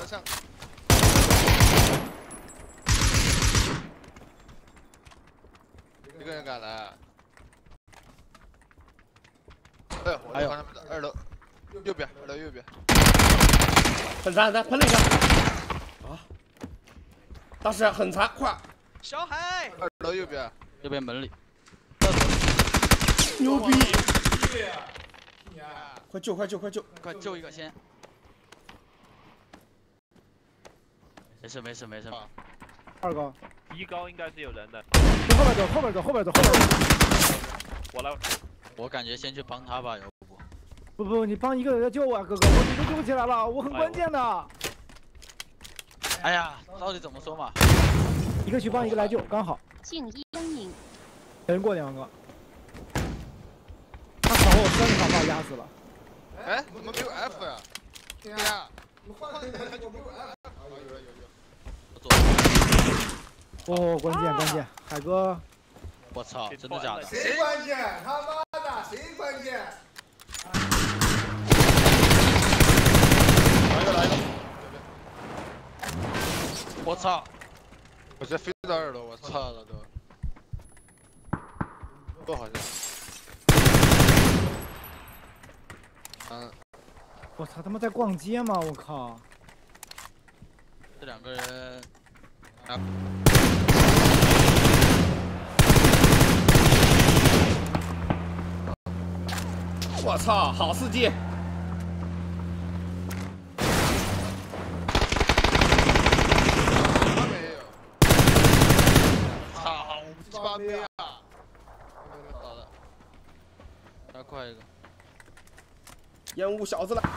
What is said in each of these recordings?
楼上。一个人敢来。哎呦，我看他们的2楼，右边，2楼右边。 很残，喷了一下。啊！大师很残，快！ 小海 ，2楼右边， 右边门里。 牛逼！快救！快救一个先。没事。 2高 ，1高应该是有人的。 往后边走。 我来。 我感觉先去帮他吧，要不？ 不，你帮一个人救我啊，哥哥，我女的救不起来了，我很关键的。 哎呀，到底怎么说嘛？ 一个去帮，一个来救，刚好。 静音声音。 人过2个。他朝我3个把我压死了。 哎，怎么没有 F 呀？对呀，你换了他就没有 F。 哦，关键，海哥。 我操，真的假的？ 谁关键？他妈的，谁关键？来一个。 我操！ 我直接飞到2楼，我操了都。多好像。 我操，他们在逛街吗？我靠！ 这2个人。啊。 我操，好刺激！ 他没有。操，7、8杯啊！倒了， 再快一个。 烟雾小子来！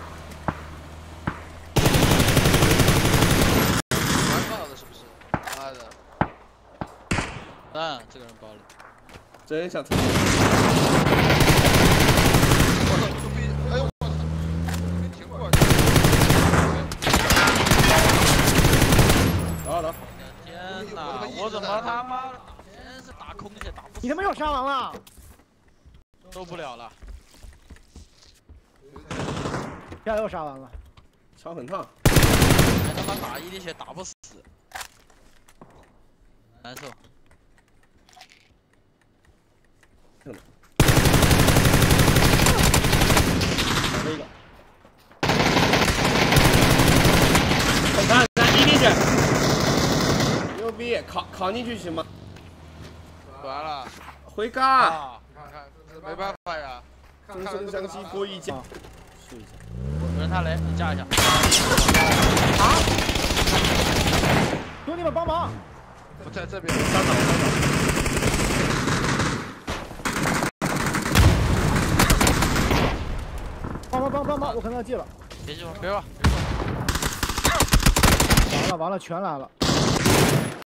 玩爆了是不是？妈的！ 这个人包了。 真想成。 哎呦我操！没停过。 打！ 天哪！我怎么他妈真是打空气打不死？ 你他妈又杀完了！ 受不了了！ 现在又杀完了。 枪很烫。 还他妈打1滴血打不死，难受。 这个，很残，1滴血，牛逼，扛进去行吗？ 完了， 回嘎！ 你看，这没办法呀。 终身相惜过一家。试一下。 有人他雷，你架一下。 啊！兄弟们帮忙！ 我在这边。帮忙！我可能要记了。 别急，别吧。 完了，全来了。